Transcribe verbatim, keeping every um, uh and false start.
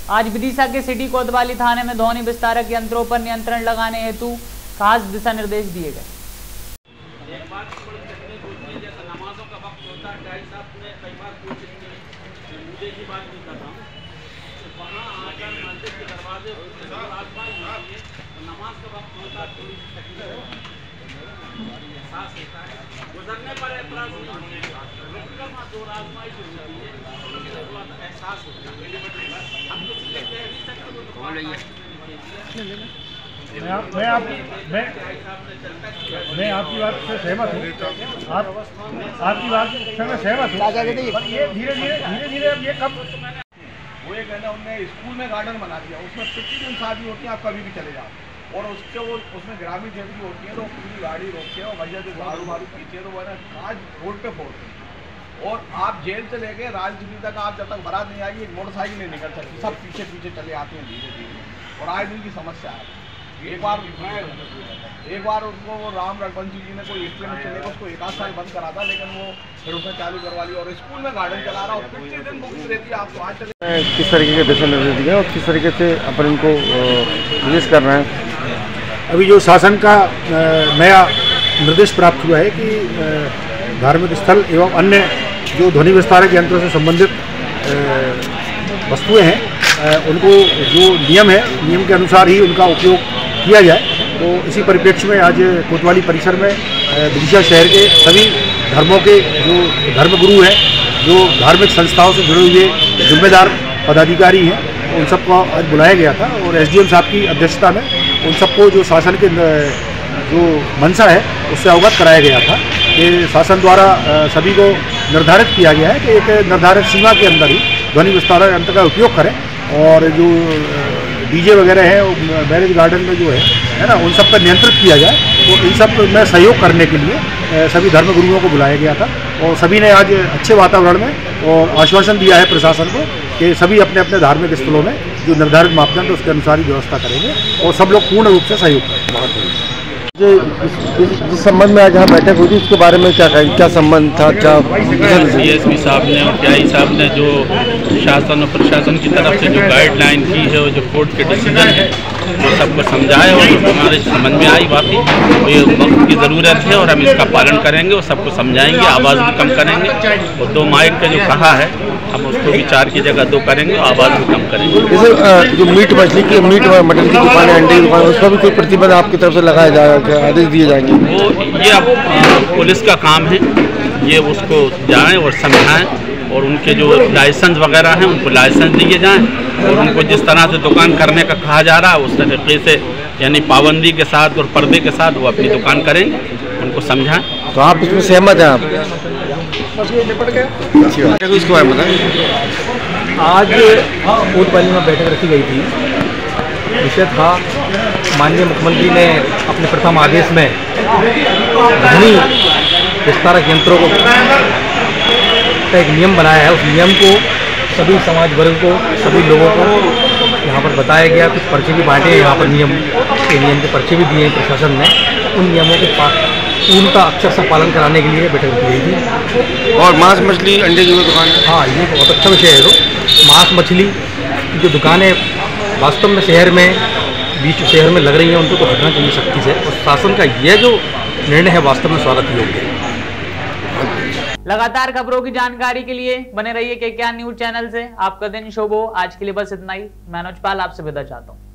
आज विदिशा के सिटी कोतवाली थाने में ध्वनि विस्तारक यंत्रों पर नियंत्रण लगाने हेतु खास दिशा निर्देश दिए गए। गुजरने पर एतराज नहीं होने का, रुककर वहाँ दो आजमाइश होती है, उसके बाद एहसास होता है। हम किसी के कह नहीं सकते वो दुकान मैं आप मैं आप मैं मैं आपकी बात से सहमत हूँ, आप आपकी बात से मैं सहमत हूँ, पर ये धीरे धीरे धीरे धीरे अब ये कब वो ये कहना उनने स्कूल में गार्डन बना दिया, उसमें प्रतिदिन शादी होती है, आप कभी भी चले जाओ, और उसके वो उसमें ग्रामीण क्षेत्र की होती है तो पूरी गाड़ी रोकते हैं और भैया जो दारू वारू पीछे तो वो है ना कांच रोड पे फोड़ते हैं, और आप जेल से लेके राजनीति तक आप जब तक बारात नहीं आएगी एक मोटरसाइकिल नहीं निकल सकती, सब पीछे पीछे चले आते हैं धीरे धीरे, और आज दिन की समस्या है। एक बार एक बार उसको वो राम रघुवंशी जी ने कोई एक्सप्लेनेशन लेकर उसको एक आध साल बंद करा था, लेकिन वो फिर उसने चालू करवा लिया और स्कूल में गार्डन चला रहा और प्रतिदिन बुकिंग रहती है। आपको आज चले किस तरीके के दिशा निर्देश दिए और किस तरीके से अपन इनको रिलीज कर रहे हैं? अभी जो शासन का नया निर्देश प्राप्त हुआ है कि धार्मिक स्थल एवं अन्य जो ध्वनि विस्तारक यंत्रों से संबंधित वस्तुएं हैं उनको जो नियम है नियम के अनुसार ही उनका उपयोग किया जाए। तो इसी परिप्रेक्ष्य में आज कोतवाली परिसर में विदिशा शहर के सभी धर्मों के जो धर्मगुरु हैं, जो धार्मिक संस्थाओं से जुड़े हुए जिम्मेदार पदाधिकारी हैं, उन सबको आज बुलाया गया था और एसडीएम साहब की अध्यक्षता में उन सबको जो शासन के जो मंशा है उससे अवगत कराया गया था कि शासन द्वारा सभी को निर्धारित किया गया है कि एक निर्धारित सीमा के अंदर ही ध्वनि विस्तारक यंत्र का उपयोग करें, और जो डीजे वगैरह है मैरिज गार्डन में जो है है ना उन सब पर नियंत्रित किया जाए। तो इन सब में सहयोग करने के लिए सभी धर्मगुरुओं को बुलाया गया था और सभी ने आज अच्छे वातावरण में और आश्वासन दिया है प्रशासन को कि सभी अपने अपने धार्मिक स्थलों में जो निर्धारित मापदंड उसके अनुसार ही व्यवस्था करेंगे और सब लोग पूर्ण रूप से सहयोग करेंगे। जो इस, इस, जिस संबंध में आज यहाँ बैठक हुई थी उसके बारे में क्या क्या संबंध था? क्या डीएसपी साहब ने और टीआई साहब ने जो शासन और प्रशासन की तरफ से जो गाइडलाइन की है और जो कोर्ट के डिसीजन है वो सबको समझाए और हमारे समझ में आई बाकी तो ये वक्त की ज़रूरत है और हम इसका पालन करेंगे और सबको समझाएंगे, आवाज़ भी कम करेंगे और दो माइक का जो कहा है हम उसको भी चार की जगह दो करेंगे, आवाज़ भी कम करेंगे। जैसे जो मीट मछली की मीट मटन की दुकान है, अंडे की दुकान, उस पर भी कोई प्रतिबंध आपकी तरफ से लगाया जाएगा, आदेश दिए जाएंगे? वो ये अब पुलिस का काम है, ये उसको जाएं और समझाएं और उनके जो लाइसेंस वगैरह हैं उनको लाइसेंस दिए जाएं और उनको जिस तरह से दुकान करने का कहा जा रहा है उस तरीके से यानी पाबंदी के साथ और पर्दे के साथ वो अपनी दुकान करेंगे, उनको समझाएं। तो आप इसमें सहमत हैं? आप अच्छी बात है। इसके बारे में बताएं। आज कोतवाली में बैठक रखी गई थी, विषय था माननीय मुख्यमंत्री ने अपने प्रथम आदेश में ध्वनि विस्तारक यंत्रों को का एक नियम बनाया है। उस नियम को सभी समाज वर्ग को, सभी लोगों को यहाँ पर बताया गया, कुछ पर्चे भी बांटे हैं यहाँ पर, नियम के नियम के पर्चे भी दिए हैं प्रशासन ने। उन नियमों के पूर्णतः अक्षर से पालन कराने के लिए बैठक रखी गई थी। और मांस मछली अंडे की दुकान, हाँ ये बहुत अच्छा विषय है। तो मांस मछली की जो दुकानें वास्तव में शहर में बीच शहर में लग रही हैं उनको तो हटना चाहिए सख्ती से, और शासन का यह जो निर्णय है वास्तव में स्वागत योग्य है। लगातार खबरों की जानकारी के लिए बने रहिए के क्या न्यूज चैनल से। आपका दिन शुभ हो। आज के लिए बस इतना ही। मैं मनोज पाल आपसे विदा चाहता हूँ।